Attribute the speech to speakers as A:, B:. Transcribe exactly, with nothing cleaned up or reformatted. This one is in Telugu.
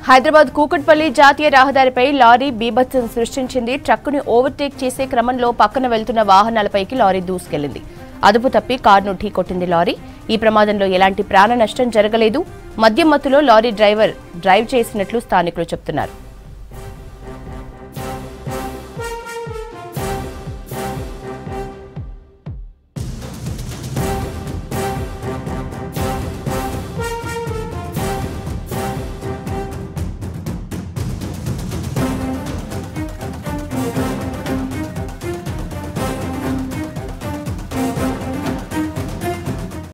A: హైదరాబాద్ కూకట్పల్లి జాతీయ రహదారిపై లారీ బీభత్సం సృష్టించింది. ట్రక్కుని ఓవర్టేక్ చేసే క్రమంలో పక్కన వెళ్తున్న వాహనాలపైకి లారీ దూసుకెళ్లింది. అదుపు తప్పి కారును ఢీకొట్టింది లారీ. ఈ ప్రమాదంలో ఎలాంటి ప్రాణ నష్టం జరగలేదు. మద్యం మత్తులో లారీ డ్రైవర్ డ్రైవ్ చేసినట్లు స్థానికులు చెబుతున్నారు.